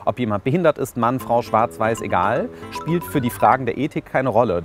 ob jemand behindert ist, Mann, Frau, schwarz, weiß, egal, spielt für die Fragen der Ethik keine Rolle.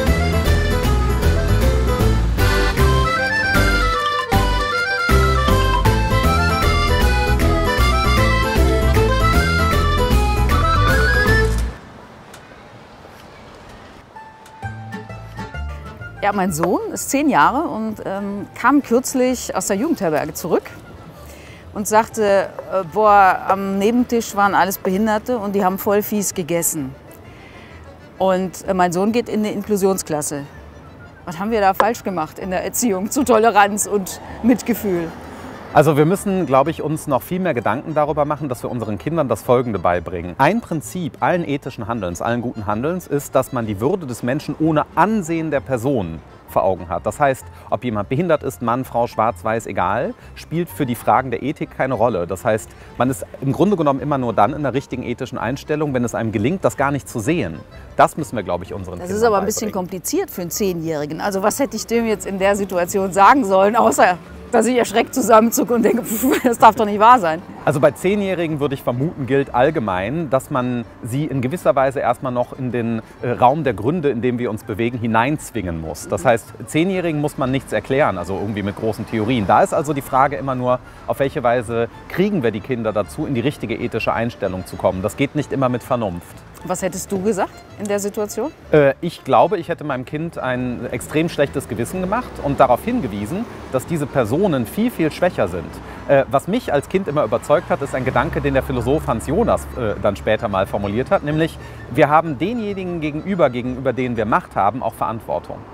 Ja, mein Sohn ist 10 Jahre und kam kürzlich aus der Jugendherberge zurück und sagte, boah, am Nebentisch waren alles Behinderte und die haben voll fies gegessen. Und mein Sohn geht in eine Inklusionsklasse. Was haben wir da falsch gemacht in der Erziehung zu Toleranz und Mitgefühl? Also wir müssen, glaube ich, uns noch viel mehr Gedanken darüber machen, dass wir unseren Kindern das Folgende beibringen. Ein Prinzip allen ethischen Handelns, allen guten Handelns ist, dass man die Würde des Menschen ohne Ansehen der Person vor Augen hat. Das heißt, ob jemand behindert ist, Mann, Frau, schwarz, weiß, egal, spielt für die Fragen der Ethik keine Rolle. Das heißt, man ist im Grunde genommen immer nur dann in der richtigen ethischen Einstellung, wenn es einem gelingt, das gar nicht zu sehen. Das müssen wir, glaube ich, unseren Kindern Das ist aber ein bisschen kompliziert für einen 10-Jährigen. Also was hätte ich dem jetzt in der Situation sagen sollen, außer dass ich erschreckt zusammenzucke und denke, das darf doch nicht wahr sein. Also bei 10-Jährigen würde ich vermuten, gilt allgemein, dass man sie in gewisser Weise erstmal noch in den Raum der Gründe, in dem wir uns bewegen, hineinzwingen muss. Das heißt, 10-Jährigen muss man nichts erklären, also irgendwie mit großen Theorien. Da ist also die Frage immer nur, auf welche Weise kriegen wir die Kinder dazu, in die richtige ethische Einstellung zu kommen. Das geht nicht immer mit Vernunft. Was hättest du gesagt in der Situation? Ich glaube, ich hätte meinem Kind ein extrem schlechtes Gewissen gemacht und darauf hingewiesen, dass diese Personen viel, viel schwächer sind. Was mich als Kind immer überzeugt hat, ist ein Gedanke, den der Philosoph Hans Jonas dann später mal formuliert hat, nämlich wir haben denjenigen gegenüber denen wir Macht haben, auch Verantwortung.